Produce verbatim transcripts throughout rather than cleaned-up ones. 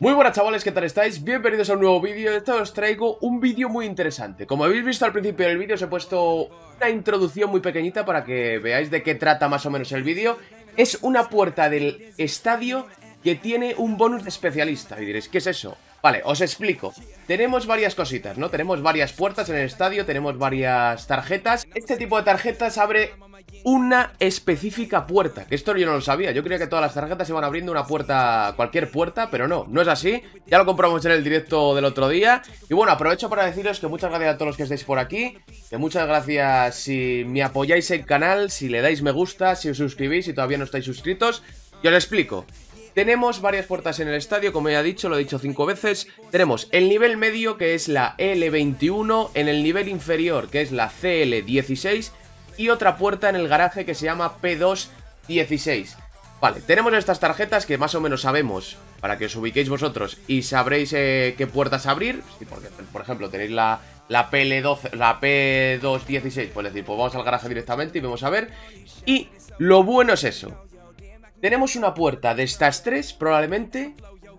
Muy buenas chavales, ¿qué tal estáis? Bienvenidos a un nuevo vídeo. Esta os traigo un vídeo muy interesante. Como habéis visto al principio del vídeo, os he puesto una introducción muy pequeñita para que veáis de qué trata más o menos el vídeo. Es una puerta del estadio que tiene un bonus de especialista. Y diréis, ¿qué es eso? Vale, os explico. Tenemos varias cositas, ¿no? Tenemos varias puertas en el estadio, tenemos varias tarjetas. Este tipo de tarjetas abre una específica puerta, que esto yo no lo sabía. Yo creía que todas las tarjetas iban abriendo una puerta, cualquier puerta, pero no, no es así. Ya lo comprobamos en el directo del otro día. Y bueno, aprovecho para deciros que muchas gracias a todos los que estáis por aquí, que muchas gracias si me apoyáis el canal, si le dais me gusta, si os suscribís, si todavía no estáis suscritos. Yo os explico. Tenemos varias puertas en el estadio, como ya he dicho, lo he dicho cinco veces. Tenemos el nivel medio, que es la L veintiuno, en el nivel inferior, que es la C L dieciséis, y otra puerta en el garaje que se llama P dos dieciséis. Vale, tenemos estas tarjetas que más o menos sabemos, para que os ubiquéis vosotros y sabréis eh, qué puertas abrir. Sí, porque, por ejemplo, tenéis la, la P L doce, la P dos dieciséis, pues decir, pues vamos al garaje directamente y vamos a ver. Y lo bueno es eso. Tenemos una puerta de estas tres, probablemente,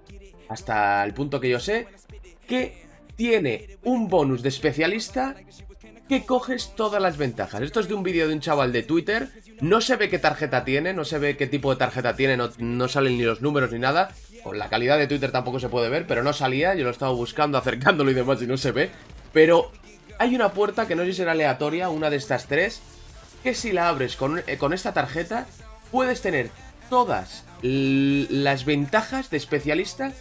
hasta el punto que yo sé, que tiene un bonus de especialista que coges todas las ventajas. Esto es de un vídeo de un chaval de Twitter. No se ve qué tarjeta tiene, no se ve qué tipo de tarjeta tiene, no, no salen ni los números ni nada. Con la calidad de Twitter tampoco se puede ver, pero no salía. Yo lo he estado buscando, acercándolo y demás y no se ve. Pero hay una puerta que no sé si será aleatoria, una de estas tres, que si la abres con, eh, con esta tarjeta, puedes tener todas las ventajas de especialista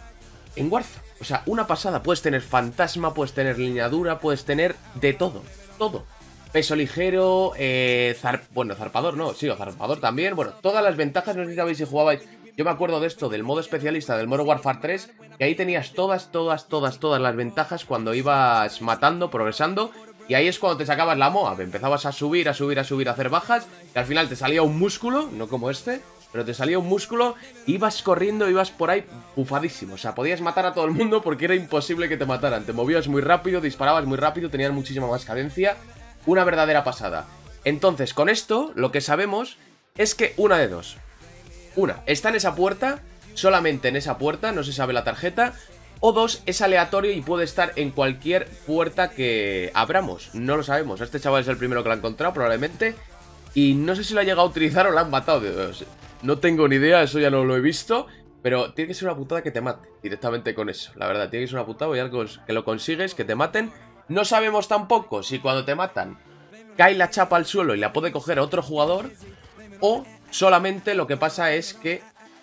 en Warzone. O sea, una pasada. Puedes tener fantasma, puedes tener lineadura, puedes tener de todo, todo. Peso ligero, eh, zar... bueno, zarpador no, sí, o zarpador también. Bueno, todas las ventajas, no sé si sabéis si jugabais. Yo me acuerdo de esto, del modo especialista del Modern Warfare tres, que ahí tenías todas, todas, todas, todas las ventajas cuando ibas matando, progresando. Y ahí es cuando te sacabas la M O A B, empezabas a subir, a subir, a subir, a hacer bajas, y al final te salía un músculo, no como este, pero te salía un músculo, ibas corriendo, ibas por ahí bufadísimo. O sea, podías matar a todo el mundo porque era imposible que te mataran. Te movías muy rápido, disparabas muy rápido, tenías muchísima más cadencia. Una verdadera pasada. Entonces, con esto, lo que sabemos es que una de dos. Una, está en esa puerta, solamente en esa puerta, no se sabe la tarjeta. O dos, es aleatorio y puede estar en cualquier puerta que abramos. No lo sabemos. Este chaval es el primero que lo ha encontrado, probablemente. Y no sé si lo ha llegado a utilizar o lo han matado. No tengo ni idea, eso ya no lo he visto. Pero tiene que ser una putada que te mate directamente con eso. La verdad, tiene que ser una putada y algo que lo consigues, que te maten. No sabemos tampoco si cuando te matan cae la chapa al suelo y la puede coger otro jugador. O solamente lo que pasa es que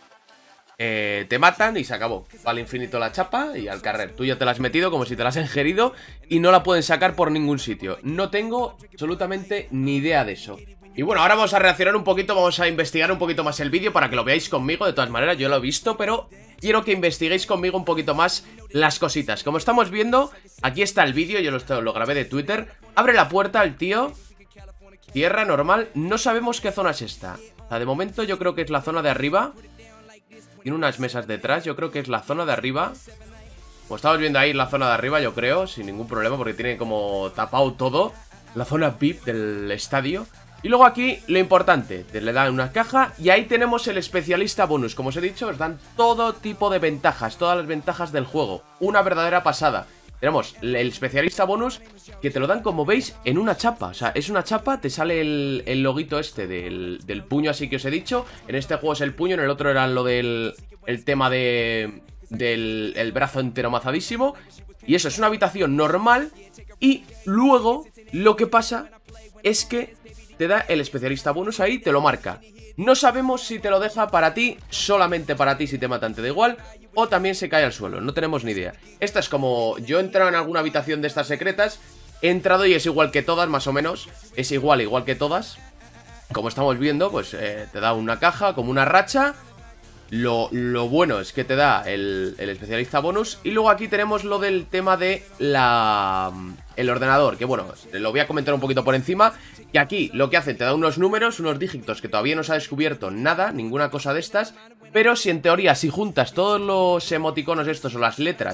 Eh, te matan y se acabó. Va al infinito la chapa y al carrer. Tú ya te la has metido como si te la has ingerido y no la pueden sacar por ningún sitio. No tengo absolutamente ni idea de eso. Y bueno, ahora vamos a reaccionar un poquito, vamos a investigar un poquito más el vídeo para que lo veáis conmigo. De todas maneras, yo lo he visto, pero quiero que investiguéis conmigo un poquito más las cositas. Como estamos viendo, aquí está el vídeo, yo lo, lo grabé de Twitter. Abre la puerta el tío, tierra normal, no sabemos qué zona es esta. O sea, de momento yo creo que es la zona de arriba. Tiene unas mesas detrás, yo creo que es la zona de arriba. Como estamos viendo ahí, la zona de arriba, yo creo, sin ningún problema, porque tiene como tapado todo. La zona V I P del estadio. Y luego aquí, lo importante, te le dan una caja y ahí tenemos el especialista bonus. Como os he dicho, os dan todo tipo de ventajas, todas las ventajas del juego. Una verdadera pasada. Tenemos el especialista bonus que te lo dan, como veis, en una chapa. O sea, es una chapa, te sale el, el loguito este del, del puño así que os he dicho. En este juego es el puño, en el otro era lo del el tema de del el brazo entero mazadísimo. Y eso, es una habitación normal. Y luego lo que pasa es que te da el especialista bonus ahí, te lo marca. No sabemos si te lo deja para ti, solamente para ti si te matan te da igual, o también se cae al suelo, no tenemos ni idea. Esta es como, yo he entrado en alguna habitación de estas secretas, he entrado y es igual que todas, más o menos, es igual, igual que todas. Como estamos viendo, pues eh, te da una caja, como una racha. Lo, lo bueno es que te da el, el especialista bonus. Y luego aquí tenemos lo del tema de la... el ordenador, que bueno, lo voy a comentar un poquito por encima. Y aquí lo que hace, te da unos números, unos dígitos que todavía no se ha descubierto nada, ninguna cosa de estas. Pero si en teoría, si juntas todos los emoticonos estos o las letras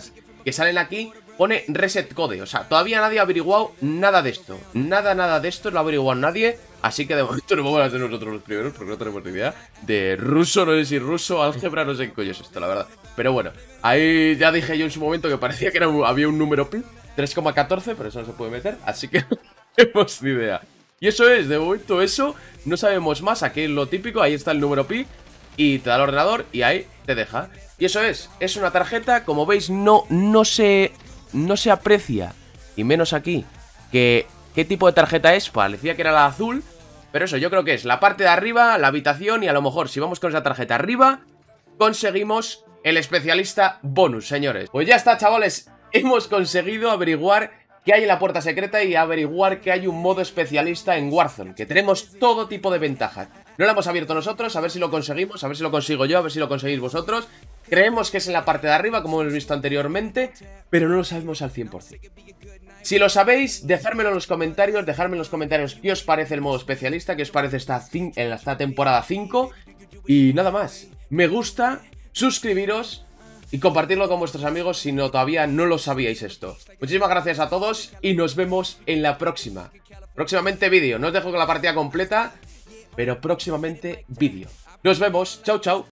que salen aquí, pone reset code. O sea, todavía nadie ha averiguado nada de esto. Nada, nada de esto, no lo ha averiguado nadie. Así que de momento no vamos a hacer nosotros los primeros, porque no tenemos ni idea de ruso, no sé si ruso, álgebra, no sé qué coño es esto, la verdad. Pero bueno, ahí ya dije yo en su momento que parecía que era un, había un número pi, tres coma catorce, pero eso no se puede meter, así que no tenemos ni idea. Y eso es, de momento eso, no sabemos más, aquí es lo típico, ahí está el número pi, y te da el ordenador, y ahí te deja. Y eso es, es una tarjeta, como veis, no, no se, no se aprecia, y menos aquí, que qué tipo de tarjeta es, parecía que era la azul, pero eso, yo creo que es la parte de arriba, la habitación, y a lo mejor, si vamos con esa tarjeta arriba, conseguimos el especialista bonus, señores. Pues ya está, chavales, hemos conseguido averiguar qué hay en la puerta secreta y averiguar que hay un modo especialista en Warzone, que tenemos todo tipo de ventajas. No lo hemos abierto nosotros, a ver si lo conseguimos, a ver si lo consigo yo, a ver si lo conseguís vosotros. Creemos que es en la parte de arriba, como hemos visto anteriormente, pero no lo sabemos al cien por cien. Si lo sabéis, dejármelo en los comentarios, dejadme en los comentarios qué os parece el modo especialista, qué os parece esta, en esta temporada cinco. Y nada más, me gusta, suscribiros y compartirlo con vuestros amigos si no, todavía no lo sabíais esto. Muchísimas gracias a todos y nos vemos en la próxima. Próximamente vídeo, no os dejo con la partida completa, pero próximamente vídeo. Nos vemos, chao chao.